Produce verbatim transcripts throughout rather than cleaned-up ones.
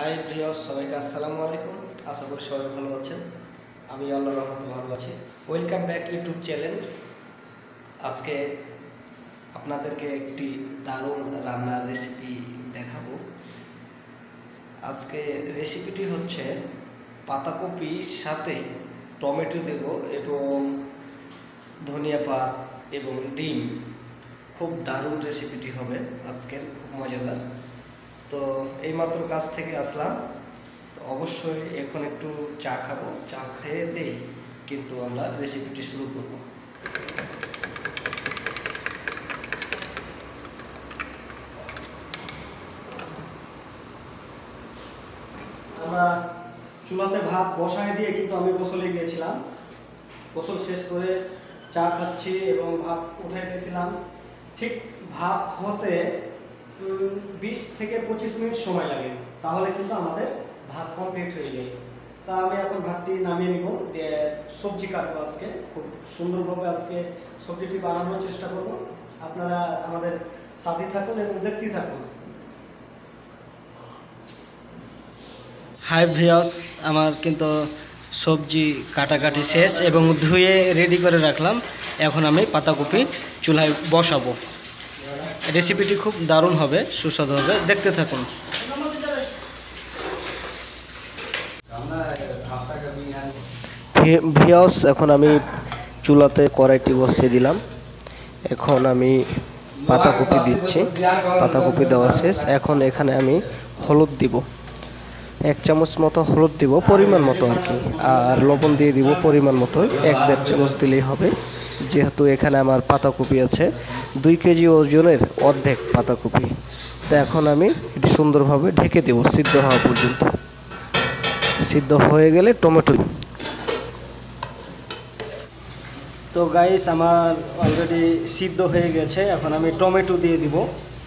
Hi viewers, সবাইকে আসসালামু আলাইকুম। আশা করি সবাই ভালো আছেন। আমি আল্লাহর রহমতে ভালো আছি। Welcome back YouTube channel. আজকে আপনাদেরকে একটি দারুণ রান্নার রেসিপি দেখাবো। আজকে রেসিপিটি হচ্ছে পাতাকপির সাথে টমেটো দেব এবং ধনিয়া পাতা এবং ডিম। খুব দারুণ রেসিপিটি হবে আজকের, খুব মজাদার। তো এইমাত্র কাজ থেকে আসলাম, তো অবশ্যই এখন একটু চা খাবো। চা খেয়ে দিয়ে কিন্তু আমরা রেসিপিটি শুরু করব। আমরা চুলাতে ভাত বসায় দিয়ে কিন্তু আমি গোসলে গিয়েছিলাম। গোসল শেষ করে চা খাচ্ছি এবং ভাত উঠাইতেছিলাম। ঠিক ভাত হতে বিশ থেকে পঁচিশ মিনিট সময় লাগে, তাহলে কিন্তু আমাদের ভাত কমপ্লিট হয়ে যায়। তা আমি এখন ভাতটি নামিয়ে নিব, দিয়ে সবজি কাটবো। আজকে খুব সুন্দরভাবে আজকে সবজিটি বানানোর চেষ্টা করব। আপনারা আমাদের সাথে থাকুন এবং দেখতে থাকুন। হাই ভিউয়ার্স, আমার কিন্তু সবজি কাটাকাটি শেষ এবং ধুয়ে রেডি করে রাখলাম। এখন আমি পাতাকপি চুলায় বসাবো। রেসিপিটি খুব দারুণ হবে, সুস্বাদু হবে, দেখতে থাকুন। ভিউয়ার্স, এখন আমি চুলাতে কড়াইটি বসিয়ে দিলাম। এখন আমি পাতাকপি দিচ্ছি। পাতাকপি দেওয়া শেষ। এখন এখানে আমি হলুদ দিব, এক চামচ মতো হলুদ দিব, পরিমাণ মতো আর কি। আর লবণ দিয়ে দিব পরিমাণ মতো, এক দেড় চামচ দিলেই হবে। যেহেতু এখানে আমার পাতাকপি আছে দুই কেজি ওজনের অর্ধেক পাতাকপি। তো এখন আমি এটি সুন্দরভাবে ঢেকে দেব সিদ্ধ হওয়া পর্যন্ত। সিদ্ধ হয়ে গেলে টমেটো। তো গাইস, আমার অলরেডি সিদ্ধ হয়ে গেছে। এখন আমি টমেটো দিয়ে দিব।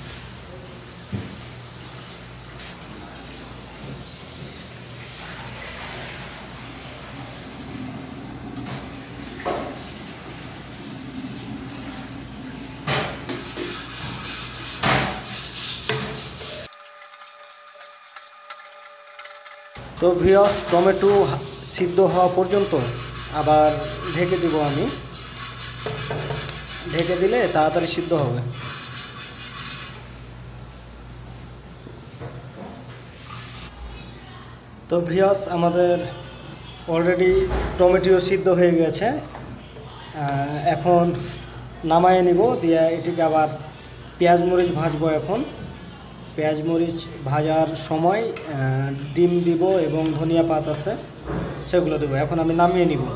তো ভিউয়ার্স, টমেটো সিদ্ধ হওয়া পর্যন্ত আবার ঢেকে দিব আমি। ঢেকে দিলে তাড়াতাড়ি সিদ্ধ হবে। তো ভিউয়ার্স, আমাদের অলরেডি টমেটো সিদ্ধ হয়ে গেছে। এখন নামায়ে নিব, দিয়ে এটিকে আবার পেঁয়াজ মরিচ ভাজবো। এখন পেঁয়াজ মরিচ ভাজার সময় ডিম দিব এবং ধনিয়া পাতা আছে সেগুলো দেবো। এখন আমি নামিয়ে নিব।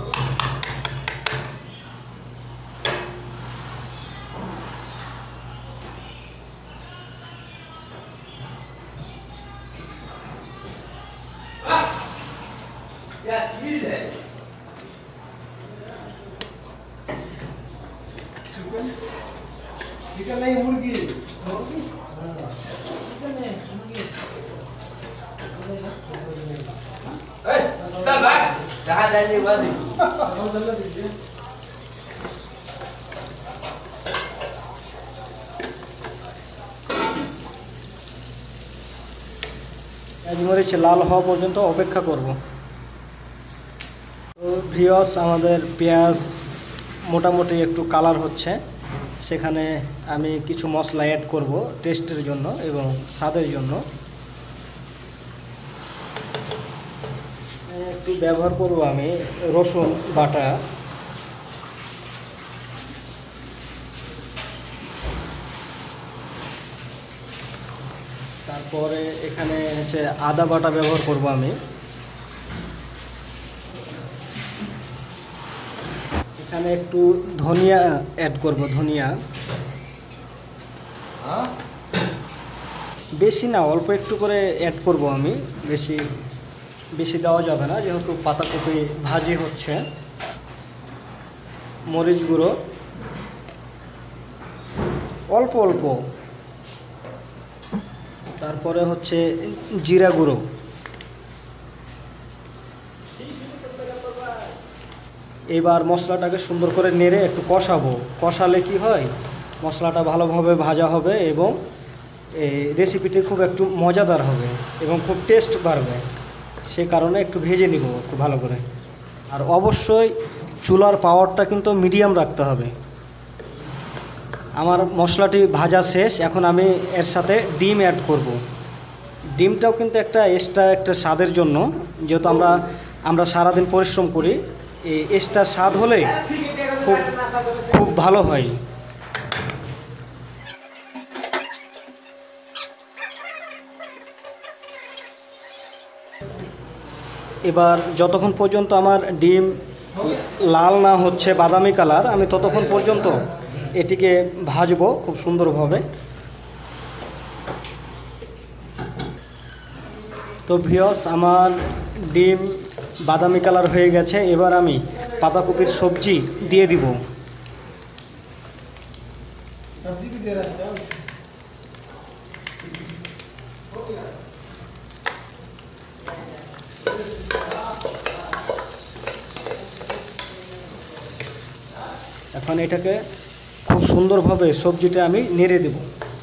মুরগি পেঁয়াজ মরিচ লাল হওয়া পর্যন্ত অপেক্ষা করব। তো ভিউয়ার্স, আমাদের পেঁয়াজ মোটামুটি একটু কালার হচ্ছে। সেখানে আমি কিছু মশলা অ্যাড করব টেস্টের জন্য এবং স্বাদের জন্য। একটু ব্যবহার করব আমি রসুন বাটা, তারপরে এখানে হচ্ছে আদা বাটা ব্যবহার করব আমি। এখানে একটু ধনিয়া অ্যাড করব, ধনিয়া বেশি না, অল্প একটু করে অ্যাড করব আমি। বেশি বেশি দেওয়া যাবে না, যেহেতু পাতাকপি ভাজি হচ্ছে। মরিচ গুঁড়ো অল্প অল্প, তারপরে হচ্ছে জিরা গুঁড়ো। এবার মশলাটাকে সুন্দর করে নেড়ে একটু কষাবো। কষালে কি হয়, মশলাটা ভালোভাবে ভাজা হবে এবং এই রেসিপিটি খুব একটু মজাদার হবে এবং খুব টেস্ট বাড়বে, সে কারণে একটু ভেজে নিব খুব ভালো করে। আর অবশ্যই চুলার পাওয়ারটা কিন্তু মিডিয়াম রাখতে হবে। আমার মশলাটি ভাজা শেষ, এখন আমি এর সাথে ডিম অ্যাড করব। ডিমটাও কিন্তু একটা এক্সট্রা একটা স্বাদের জন্য, যেহেতু আমরা আমরা সারাদিন পরিশ্রম করি, এই এক্সট্রা স্বাদ হলে খুব খুব ভালো হয়। এবার যতক্ষণ পর্যন্ত আমার ডিম লাল না হচ্ছে বাদামি কালার, আমি ততক্ষণ পর্যন্ত এটিকে ভাজবো খুব সুন্দরভাবে। তো ভিউয়ার্স, আমার ডিম বাদামি কালার হয়ে গেছে। এবার আমি পাতাকপির সবজি দিয়ে দিব। এখন এটাকে খুব সুন্দরভাবে সবজিটা আমি নেড়ে দেব,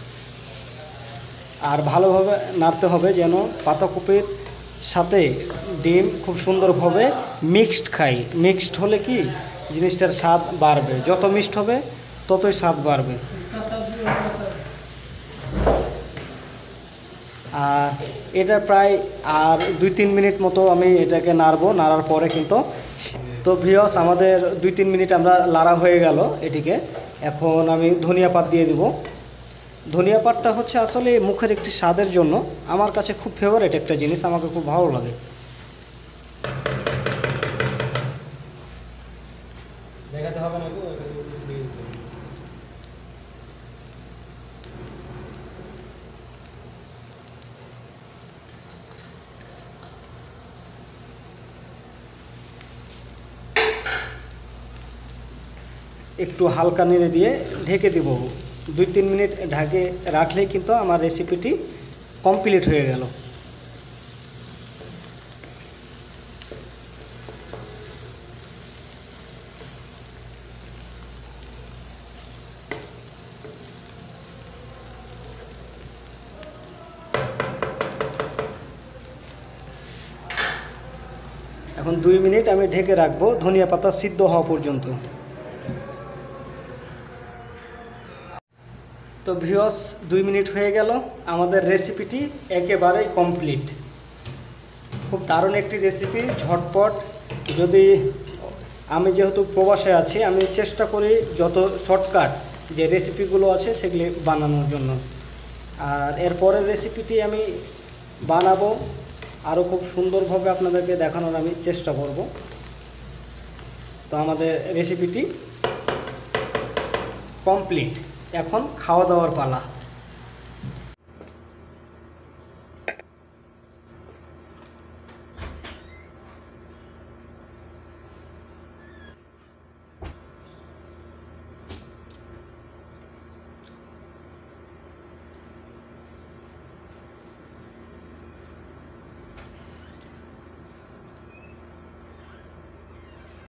আর ভালোভাবে নাড়তে হবে যেন পাতাকপির সাথে ডিম খুব সুন্দরভাবে মিক্সড খাই। মিক্সড হলে কি জিনিসটার স্বাদ বাড়বে, যত মিক্সড হবে ততই স্বাদ বাড়বে। আর এটা প্রায় আর দুই তিন মিনিট মতো আমি এটাকে নাড়বো। নাড়ার পরে কিন্তু তো ভিউয়ার্স, আমাদের দুই তিন মিনিট আমরা লাড়া হয়ে গেল এটিকে। এখন আমি ধনিয়া পাত দিয়ে দিব। ধনিয়া পাতটা হচ্ছে আসলে মুখের একটি স্বাদের জন্য আমার কাছে খুব ফেভারিট একটা জিনিস, আমাকে খুব ভালো লাগে। দেখাতে হবে না, একটু হালকা নেড়ে দিয়ে ঢেকে দিব। দুই তিন মিনিট ঢাকে রাখলেই কিন্তু আমার রেসিপিটি কমপ্লিট হয়ে গেল। এখন দুই মিনিট আমি ঢেকে রাখবো ধনিয়া পাতা সিদ্ধ হওয়া পর্যন্ত। তো ভিউয়ার্স, দুই মিনিট হয়ে গেল, আমাদের রেসিপিটি একেবারেই কমপ্লিট। খুব দারুণ একটি রেসিপি, ঝটপট। যদি আমি যেহেতু প্রবাসে আছি, আমি চেষ্টা করি যত শর্টকাট যে রেসিপিগুলো আছে সেগুলি বানানোর জন্য। আর এরপরের রেসিপিটি আমি বানাবো, আরও খুব সুন্দরভাবে আপনাদেরকে দেখানোর আমি চেষ্টা করব। তো আমাদের রেসিপিটি কমপ্লিট, এখন খাওয়া দাওয়ার পালা।